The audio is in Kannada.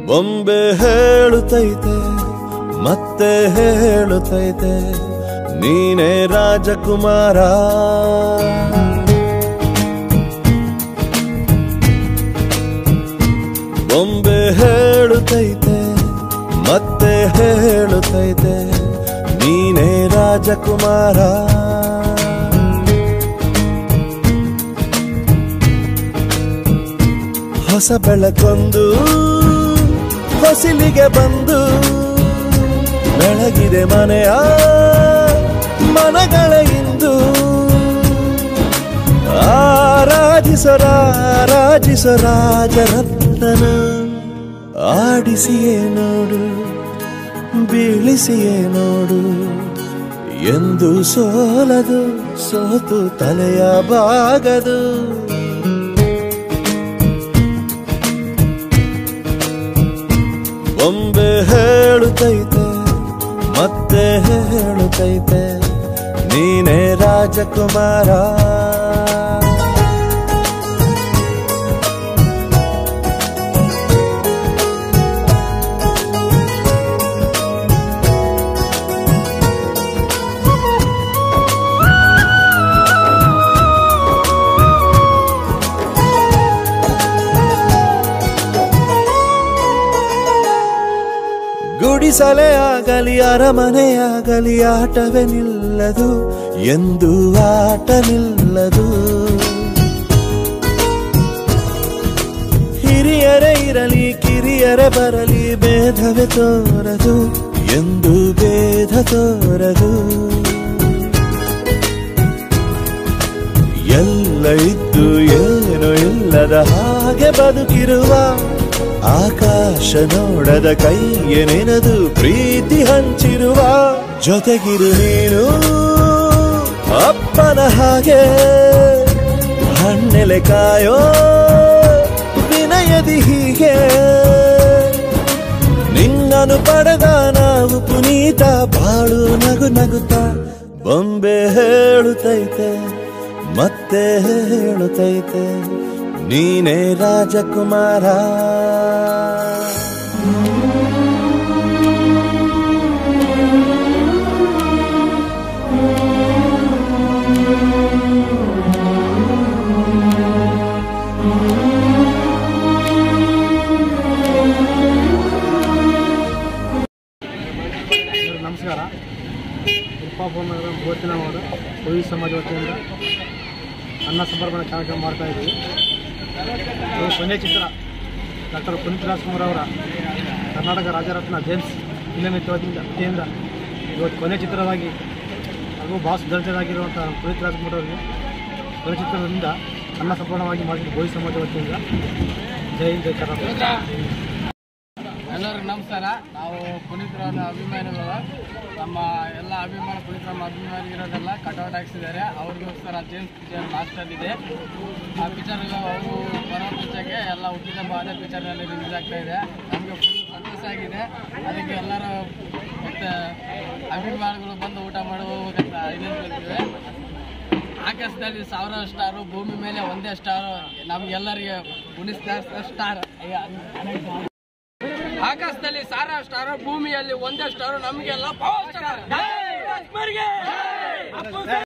ಬೊಂಬೆ ಹೇಳುತ್ತೈತೆ ಮತ್ತೆ ಹೇಳುತ್ತೈತೆ ನೀನೇ ರಾಜಕುಮಾರ. ಬೊಂಬೆ ಹೇಳುತ್ತೈತೆ ಮತ್ತೆ ಹೇಳುತ್ತೈತೆ ನೀನೇ ರಾಜಕುಮಾರ. ಹೊಸ ಬೆಳಕೊಂದು ಹೊಸಿಲಿಗೆ ಬಂದು ಬೆಳಗಿದೆ ಮನೆಯ ಮನಗಳ ಇಂದು. ಆರಾಜಿಸೋ ರಾಜರತ್ನನ ಆಡಿಸಿಯೇ ನೋಡು ಬೀಳಿಸಿಯೇ ನೋಡು ಎಂದು ಸೋಲದು ಸೋತು ತಲೆಯ ಬಾಗದು. ಬೊಂಬೆ ಹೇಳುತ್ತೈತೆ ಮತ್ತೆ ಹೇಳುತ್ತೈತೆ ನೀನೇ ರಾಜಕುಮಾರ. ಗುಡಿಸಲೇ ಆಗಲಿ ಅರಮನೆಯಾಗಲಿ ಆಟವೇ ನಿಲ್ಲದು ಎಂದು ಆಟ ನಿಲ್ಲದು. ಹಿರಿಯರೇ ಇರಲಿ ಕಿರಿಯರೇ ಬರಲಿ ಭೇದವೇ ತೋರದು ಎಂದು ಭೇದ ತೋರದು. ಎಲ್ಲ ಇದ್ದು ಏನು ಇಲ್ಲದ ಹಾಗೆ ಬದುಕಿರುವ ಆಕಾಶ ನೋಡದ ಕೈಯೇ ನೆನೆದು ಪ್ರೀತಿ ಹಂಚಿರುವ. ಜೊತೆಗಿರು ನೀನು ಅಪ್ಪನ ಹಾಗೆ ಹಣ್ಣೆಲೆ ಕಾಯೋ ವಿನಯದಿ ಹೀಗೆ. ನಿನ್ನನ್ನು ಪಡೆದ ನಾವು ಪುನೀತ ಬಾಳು ನಗು ನಗುತ್ತಾ. ಬೊಂಬೆ ಹೇಳುತ್ತೈತೆ ಮತ್ತೆ ಹೇಳುತ್ತೈತೆ ನೀನೇ ರಾಜಕುಮಾರ. ನಮಸ್ಕಾರ. ಉಪ್ಪಾಪುರ ಬೋಚಿನವಾಡ ಪೊಲೀಸ್ ಸಮಾಜ ವತಿಯಿಂದ ಅನ್ನ ಸಮರ್ಪಣೆ ಕಾರ್ಯಕ್ರಮ ಮಾಡ್ತಾ ಇದ್ದೀವಿ. ಕೊನೆ ಚಿತ್ರ ಡಾಕ್ಟರ್ ಪುನೀತ್ ರಾಜ್ಕುಮಾರ್ ಅವರ ಕರ್ನಾಟಕ ರಾಜರತ್ನ ಜೇಮ್ಸ್ ಫಿಲಂ ವತಿಯಿಂದ ಇವತ್ತು ಕೊನೆ ಚಿತ್ರವಾಗಿ ಹಾಗೂ ಬಾಸ್ ದರ್ಜೆಯಾಗಿರುವಂಥ ಪುನೀತ್ ರಾಜ್ಕುಮಾರ್ ಅವರಿಗೆ ಕೊನೆ ಚಿತ್ರದಿಂದ ಅನ್ನ ಸಮರ್ಪಣವಾಗಿ ಮಾಡಿದ ಬೋಯಿ ಸಮಾಜ ವತಿಯಿಂದ ಜೈ ಹಿಂದ್ ಜೈ ಕರ್ನಾಟಕ. ಎಲ್ಲರಿಗೂ ನಮಸ್ಕಾರ. ನಾವು ಪುನೀತರವರ ಅಭಿಮಾನಿಗಳು. ನಮ್ಮ ಎಲ್ಲ ಅಭಿಮಾನ ಪುನೀತರಮ್ಮ ಅಭಿಮಾನಿಗಿರೋದೆಲ್ಲ ಕಟೌಟ್ ಹಾಕ್ಸಿದ್ದಾರೆ. ಅವ್ರಿಗೋಸ್ಕರ ಜೇಮ್ಸ್ ಮಾಸ್ಟರ್ ಇದೆ. ಆ ಪಿಕ್ಚರ್ ಅವರು ಬರೋ ಪಿಕ್ಚರ್ಗೆ ಎಲ್ಲ ಹುಟ್ಟಿದ ಅದೇ ಪಿಕ್ಚರ್ನಲ್ಲಿ ರಿಲೀಸ್ ಆಗ್ತಾ ಇದೆ. ನಮಗೆ ಫುಲ್ ಸಂತೋಷ ಆಗಿದೆ. ಅದಕ್ಕೆ ಎಲ್ಲರೂ ಮತ್ತು ಅಭಿಮಾನಿಗಳು ಬಂದು ಊಟ ಮಾಡಿ ಹೋಗ್ಬೇಕಂತ ಇದನ್ನಿದ್ದೀವಿ. ಆಕಾಶದಲ್ಲಿ 1000 ಸ್ಟಾರು, ಭೂಮಿ ಮೇಲೆ ಒಂದೇ ಸ್ಟಾರು, ನಮಗೆಲ್ಲರಿಗೆ ಪುನೀತ್ ಸ್ಟಾರ್. ಆಕಾಶದಲ್ಲಿ 1000 ಸ್ಟಾರ್, ಭೂಮಿಯಲ್ಲಿ ಒಂದೇ ಸ್ಟಾರ್, ನಮಗೆಲ್ಲ ಪವರ್ ಸ್ಟಾರ್.